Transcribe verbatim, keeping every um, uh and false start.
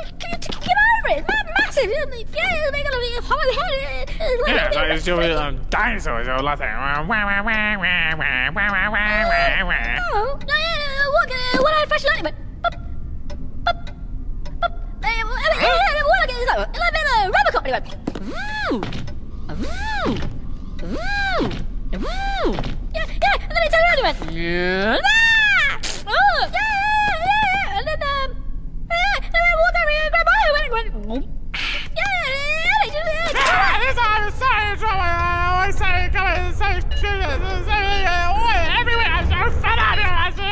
can you get over it? It's massive. Yeah, they're gonna be hollow head. Yeah, so it's just um, dinosaurs or nothing. Oh, no, yeah, what, uh, what old-fashioned lightning, but... Rubber company went... Vroom! Vroom! Vroom! Vroom! Yeah, yeah, and then it turned around and went... Yeah! Oh, yeah, yeah, yeah, and then, um... Yeah, and then I walked over here and grabbed my hand and went... went yeah, yeah, yeah, just... Yeah, this is so trouble. I always say, come on, so everywhere. I'm so fed up.